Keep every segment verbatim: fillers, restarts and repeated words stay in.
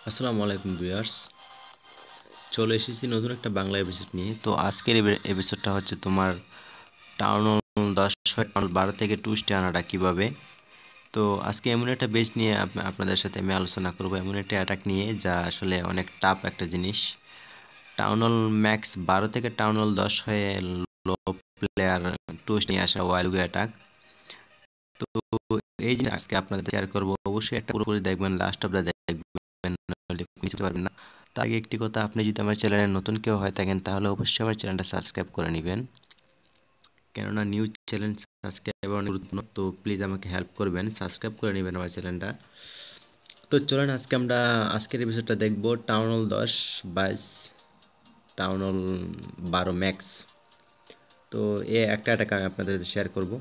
আসসালামু আলাইকুম ভিউয়ার্স। চলে এসেছি নতুন একটা বাংলা এপিসোড নিয়ে। তো আজকের এপিসোডটা হচ্ছে তোমার টাউন হল দশ টাউন বারো থেকে টুইস্টে আনাটা কীভাবে। তো আজকে এমন একটা বেস নিয়ে আপ- আপনাদের সাথে আমি আলোচনা করবো, এমন একটা অ্যাটাক নিয়ে যা আসলে অনেক টাফ একটা জিনিস। টাউন হল ম্যাক্স বারো থেকে টাউন হল দশ হয়ে লো প্লেয়ার টুইস্ট নিয়ে আসা ওয়াইল্ড অ্যাটাক। তো এই জিনিস আজকে আপনাদের শেয়ার করবো। অবশ্যই একটা পুরোপুরি দেখবেন, লাস্ট অফ দ্য দেখবেন, নইলে কিছু পারবেন না। তার আগে একটি কথা, আপনি যদি আমার চ্যানেলে নতুন কেউ হয়ে থাকেন তাহলে অবশ্যই আমার চ্যানেলটা সাবস্ক্রাইব করে নেবেন, কেননা নিউ চ্যানেল সাবস্ক্রাইব অনেক গুরুত্বপূর্ণ। তো প্লিজ আমাকে হেল্প করবেন, সাবস্ক্রাইব করে নেবেন আমার চ্যানেলটা। তো চলেন আজকে আমরা আজকের এপিসোডটা দেখব টাউন হল দশ বাইশ টাউন হল বারো ম্যাক্স। তো এ একটা অ্যাটাক আমি আপনাদের শেয়ার করব।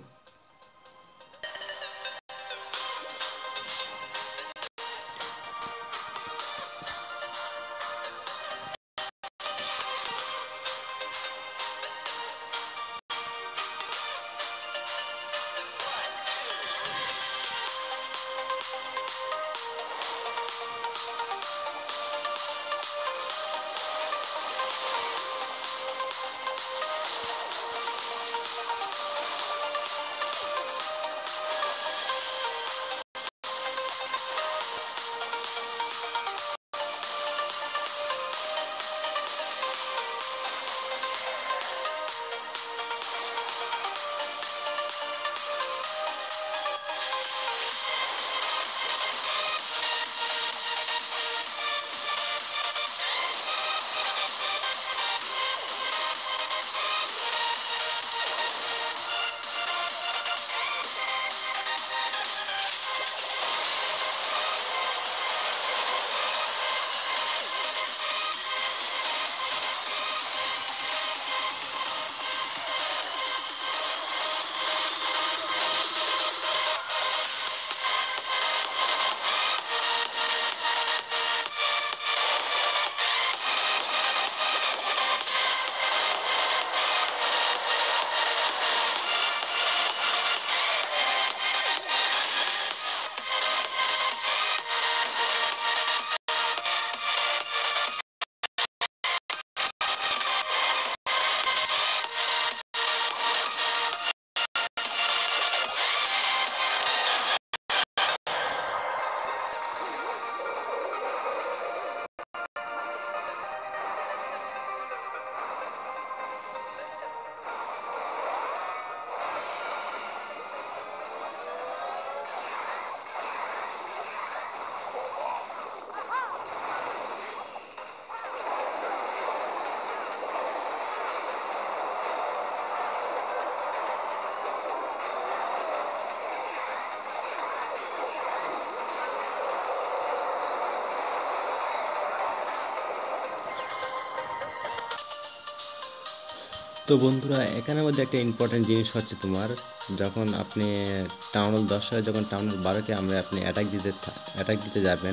তো বন্ধুরা, এখানের মধ্যে একটা ইম্পর্টেন্ট জিনিস হচ্ছে তোমার, যখন আপনি টাউন হল দশ হয়, যখন টাউন হল বারোকে আমরা আপনি অ্যাটাক দিতে অ্যাটাক দিতে যাবেন,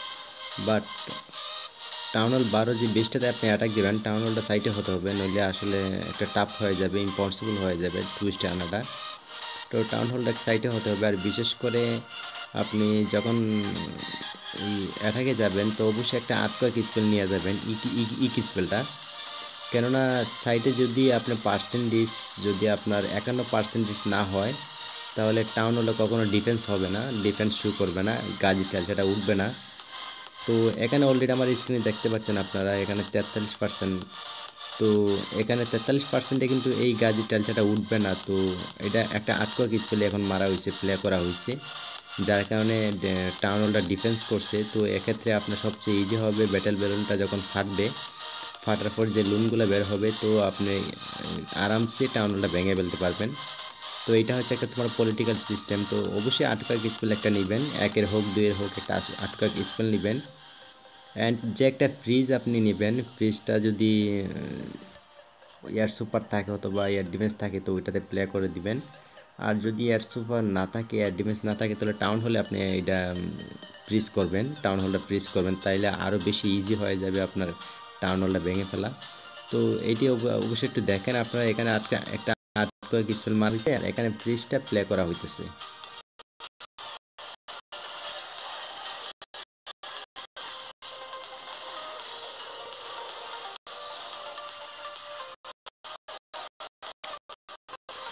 বাট টাউন হল বারো যে বেসটাতে আপনি অ্যাটাক দেবেন, টাউন হলটা সাইটে হতে হবে, নইলে আসলে একটা টাফ হয়ে যাবে, ইম্পসিবল হয়ে যাবে টুইস্টে আনাটা। তো টাউন হলটা সাইটে হতে হবে। আর বিশেষ করে আপনি যখন এই অ্যাটাকে যাবেন তো অবশ্যই একটা আর্টকোয়াক স্পেল নিয়ে যাবেন, ইক স্পেলটা। কেননা সাইটে যদি আপনার পার্সেন্টেজ যদি আপনার একান্ন পার্সেন্টেজ না হয়, তাহলে টাউন হলে কখনো ডিফেন্স হবে না, ডিফেন্স শু করবে না, গাজি সেটা উঠবে না। তো এখানে অলরেডি আমার স্ক্রিনে দেখতে পাচ্ছেন আপনারা, এখানে তেতাল্লিশ পার্সেন্ট। তো এখানে তেতাল্লিশ পার্সেন্টে কিন্তু এই গাজি টালচাটা উঠবে না। তো এটা একটা আটকক স্পেলে এখন মারা হয়েছে, প্লে করা হয়েছে, যার কারণে টাউন হলটা ডিফেন্স করছে। তো এক্ষেত্রে আপনার সবচেয়ে ইজি হবে, ব্যাটেল বেলুনটা যখন ফাটবে, ফাটার পর যে লুনগুলো বের হবে, তো আপনি আরামসে টাউন হলটা ভেঙে ফেলতে পারবেন। তো এটা হচ্ছে একটা তোমার পলিটিক্যাল সিস্টেম। তো অবশ্যই আটকক স্পেল একটা নেবেন, একের হোক দুইয়ের হোক একটা আটকক স্পেল নেবেন। অ্যান্ড যে একটা ফ্রিজ আপনি নেবেন, ফ্রিজটা যদি এয়ার সুপার থাকে অথবা এয়ার ডিফেন্স থাকে তো ওইটাতে প্লে করে দিবেন। আর যদি এয়ার সুপার না থাকে, এয়ার ডিফেন্স না থাকে, তাহলে টাউন হলে আপনি এটা ফ্রিজ করবেন, টাউন হলটা ফ্রিজ করবেন, তাইলে আরও বেশি ইজি হয়ে যাবে আপনার টাউন হলটা ভেঙে ফেলা। তো এটি অবশ্যই একটু দেখেন আপনারা, এখানে আটকা একটা আটকা স্পেল মারছে আর এখানে ফ্রিজটা প্লে করা হইতেছে।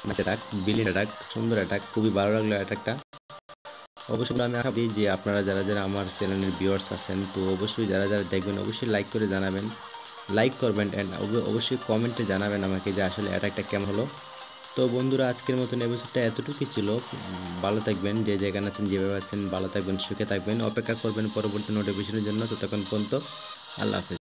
অ্যাটাক, বিলিয়ন অ্যাটাক, সুন্দর অ্যাটাক, খুবই ভালো লাগলো অ্যাটাকটা। অবশ্যই আমি আশা করি যে আপনারা যারা যারা আমার চ্যানেলের ভিউয়ার্স আছেন, তো অবশ্যই যারা যারা দেখবেন অবশ্যই লাইক করে জানাবেন, লাইক করবেন অ্যান্ড অবশ্যই কমেন্টে জানাবেন আমাকে যে আসলে অ্যাটাকটা কেমন হলো। তো বন্ধুরা আজকের মতন এপিসোডটা এতটুকুই ছিল। উম, ভালো থাকবেন, যে যেখানে আছেন যেভাবে আছেন ভালো থাকবেন, সুখে থাকবেন, অপেক্ষা করবেন পরবর্তী নোটিফিকেশনের জন্য। ততক্ষণ পর্যন্ত আল্লাহ হাফেজ।